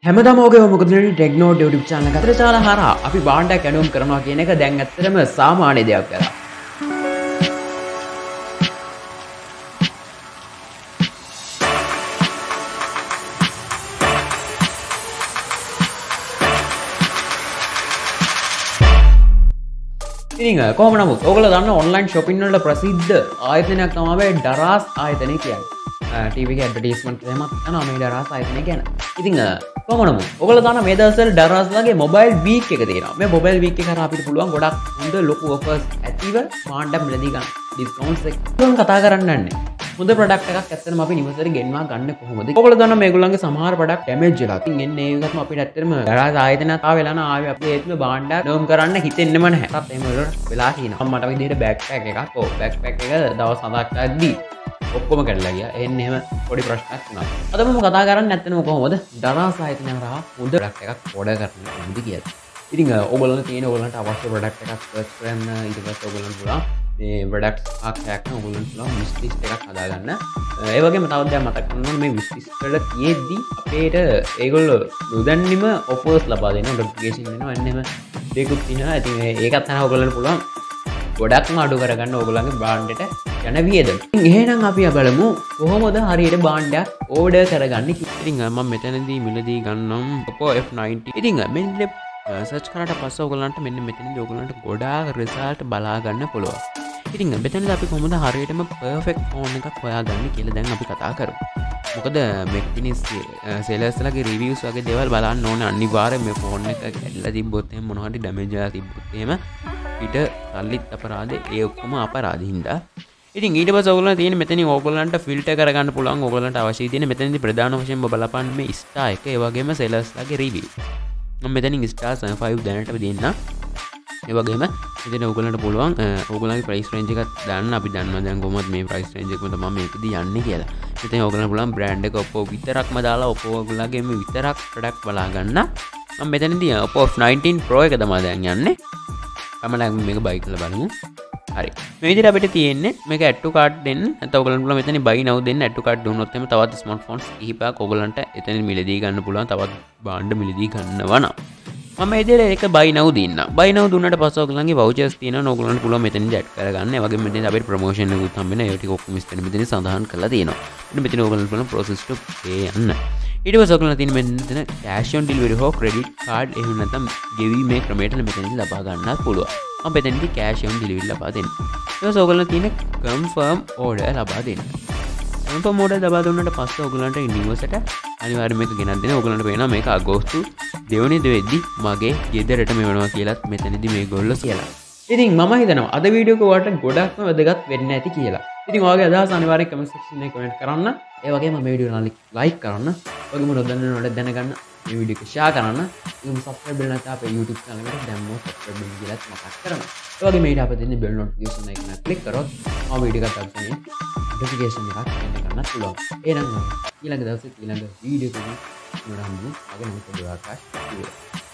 හැමදාම ඔගේ මොකද ටෙක්නෝඩ් YouTube channel එක අතර චාලා හරහා අපි භාණ්ඩයක් ඇනුම් කරනවා කියන එක දැන් ඇත්තටම සාමාන්‍ය දෙයක් වෙලා. ඉතින් කොහොම නමුත් ඔයගොල්ලෝ දන්න ඔන්ලයින් shopping වල ප්‍රසිද්ධ ආයතනයක් තමයි ඩරාස් ආයතනය කියන්නේ. TV එක ඇඩ්වර්ටයිස්මන්ට් එකමත් කරනවා මේ ඩරාස් ආයතනය ගැන. ඉතින් කොහොම නමුත් ඔයගොල්ලෝ දන්න මේ දවස්වල ඩරාස් ලගේ මොබයිල් වීක් එක තියෙනවා. මේ මොබයිල් වීක් එක කරා අපිට පුළුවන් ගොඩක් හොඳ ලොකු ඔෆර්ස් ඇතිව භාණ්ඩ මිලදී ගන්න. ඩිස්කවුන්ට්ස් එක ගන්න කතා කරන්න යන්නේ. හොඳ ප්‍රොඩක්ට් එකක් ඇත්තටම අපි නිවසට ගෙන්වා ගන්න කොහොමද? ඔයගොල්ලෝ දන්න මේගොල්ලන්ගේ සමහර ප්‍රොඩක්ට් ඩැමේජ් වෙලා. ඉතින් එන්නේ ඒකත්ම අපිට ඇත්තටම ඩරාස් ආයතනයට ආවෙලා නා ආවේ අපි ඒත්ම භාණ්ඩ ඩෝම් කරන්න හිතෙන්නෙම නැහැ. තාත් එහෙම වෙලා තියෙනවා. මට විදිහට බෑක්පැක් එකක්. ඔව් බෑක්පැක් එක දවස් 7ක් ඇද්දි ඔක්කොම කැඩලා ගියා. එන්නේ එහෙම පොඩි ප්‍රශ්නයක් වුණා. අද මම කතා කරන්නේ නැත්තේ කොහොමද ඩරාස් ආයතනය කරා හොඳ ප්‍රොඩක්ට් එකක් ඕඩර් කරන්න කොහොමද කියලා. ඉතින් ඔයගොල්ලෝ තියෙන ඔයගොල්ලන්ට අවශ්‍ය ප්‍රොඩක්ට් එකක් සර්ච් කරන්න ඊට පස්සේ ඔයගොල්ලන්ට පුළුවන් මේ ප්‍රොඩක්ට්ස් එකක් ඔයගොල්ලන්ට පුළුවන් විශ් ලිස්ට් එකක් හදාගන්න. ඒ වගේම තවත් දෙයක් මතක් කරන්න ඕනේ මේ විශ් ලිස්ට් වල තියෙද්දි අපේට ඒගොල්ලෝ නොදන්නිම ඔෆර්ස් ලබා දෙනවා. නොටිෆිකේෂන් එනවා එන්න එහෙම දෙකුත් තියෙනවා. ඉතින් ඒකත් අහන ඔයගොල්ලන්ට පුළුවන් ගොඩක්ම අඩු කරගන්න ඔයගොල්ලන්ගේ බ්‍රෑන්ඩ් එකට යන වියදම. ඉතින් එහෙනම් අපි බලමු කොහොමද හරියට බාණ්ඩයක් ඕඩර් කරගන්නේ කියලා. ඉතින් මම මෙතනදී මිලදී ගන්නම් Oppo F90. ඉතින් මෙන්න සර්ච් කරාට පස්සේ ඔයගොල්ලන්ට මෙන්න මෙතනදී ඔයගොල්ලන්ට ගොඩාක් රිසල්ට් බලා ගන්න පුළුවන්. ඉතින් මෙතනදී අපි කොහොමද හරියටම පර්ෆෙක්ට් ෆෝන් එකක් හොයාගන්නේ කියලා දැන් අපි කතා කරමු. මොකද මෙක්ටිනි සෙලර්ස්ලාගේ රිවිව්ස් වගේ දේවල් බලන්න ඕනේ අනිවාර්යයෙන් මේ ෆෝන් එක කැඩලා තිබ්බොත් එහෙම මොනවා හරි ඩැමේජ් වෙලා තිබ්බොත් එහෙම ඊට සල්ලිත් අපරාධේ ඒ ඔක්කොම අපරාධින්දා. ඉතින් ඊට පස්සේ ඔයගොල්ලන්ට තියෙන මෙතනින් ඔයගොල්ලන්ට ෆිල්ටර් කරගන්න පුළුවන් ඔයගොල්ලන්ට අවශ්‍ය තියෙන මෙතනදී ප්‍රධාන වශයෙන්ම බලපන්න මේ ස්ටාර් එක ඒ වගේම සෙලර්ස්ලාගේ රිවිව්. මම මෙතනින් ස්ටාර් 5 දැනට දෙන්න. ඒ වගේම මෙතන ඔයගොල්ලන්ට පුළුවන් ඔයගොල්ලන්ගේ ප්‍රයිස් රේන්ජ් එකත් දාන්න. අපි දන්නවා දැන් කොහොමද මේ ප්‍රයිස් රේන්ජ් එකම තමයි මේකදී යන්නේ කියලා. මෙතන ඔයගොල්ලන්ට පුළුවන් බ්‍රෑන්ඩ් එක Oppo විතරක්ම දාලා Oppo ඔයගොල්ලන්ගේ මේ විතරක් ප්‍රොඩක්ට් බලා ගන්න. මම මෙතනදී Oppo F19 Pro එක තමයි දැන් යන්නේ. තමයි මේක බයි කරලා බලමු. හරි. මේ විදිහට අපිට තියෙන්නේ මේක add to cart දෙන්න. නැත්නම් ඔයගොල්ලන්ට පුළුවන් මෙතන buy now දෙන්න add to cart දුන්නොත් එimhe තවත් ස්මාර්ට්ෆෝන්ස් කිහිපයක් ඔයගොල්ලන්ට එතනින් මිලදී ගන්න පුළුවන්. තවත් භාණ්ඩ මිලදී ගන්නවා නම් මම මේ විදිහට ඒක buy now දෙන්න. buy now දුන්නාට පස්සේ ඔයගොල්ලන්ගේ vouchers තියෙනවා. ඔයගොල්ලන්ට පුළුවන් මෙතනින් add කරගන්න. ඒ වගේම මෙතන අපිට promotion එකකුත් හම්බ වෙනවා. ඒ ටික ඔක්කොම මෙතන සඳහන් කරලා තියෙනවා. මෙතන ඔයගොල්ලන්ට පුළුවන් process to pay යන්න. ඊට පස්සේ ඔයගොල්ලන්ට තියෙන මෙතන cash on delivery හෝ credit card එහෙම නැත්නම් ගෙවීමේ ක්‍රමයට මෙතනදී ලබා ගන්නත් පුළුවන්. මම මෙතනදී cash on delivery ලබා දෙන්න. ඊට පස්සේ ඔයගොල්ලන්ට තියෙන confirm order ලබා දෙන්න. confirm order ලබා දුන්නාට පස්සේ ඔයගොල්ලන්ට නිවසට අනිවාර්යයෙන් මේක ගෙනත් දෙන්න. ඔයගොල්ලන්ට පේනවා මේක අගෝස්තු 2 වෙනිදා වෙද්දි මගේ ගෙදරට මෙවනවා කියලාත් මෙතනදී මේගොල්ලෝ කියලා. ඉතින් මම හිතනවා අද වීඩියෝ එක ඔයාලට ගොඩක්ම වැදගත් වෙන්න ඇති කියලා. ඉතින් ඔයාගේ අදහස් අනිවාර්යයෙන් කමෙන්ට් සෙක්ෂන් එකේ කමෙන්ට් කරන්න. ඒ වගේම මේ වීඩියෝ එක ලයික් කරන්න. ඔයගොල්ලෝ නොදන්නවද දැනගන්න මේ වීඩියෝ එක ෂෙයා කරන්න. ඉතින් සබ්ස්ක්‍රයිබ් වෙන්න නැත්නම් අපේ YouTube channel එකට දැම්මොත් සබ්ස්ක්‍රයිබ් වෙන්න කියලාත් මතක් කරනවා. ඒ වගේම ඊට අපිට දෙන්නේ bell notification එක නේ ක්ලික් කරොත් මම වීඩියෝ එකක් අරගෙන notification එකක් එන්න ගන්නත් පුළුවන්. එහෙනම් ඊළඟ දවසේ ඊළඟ වීඩියෝ එකකින් මම හම්බුනේ. අගන මොකද ආකාශ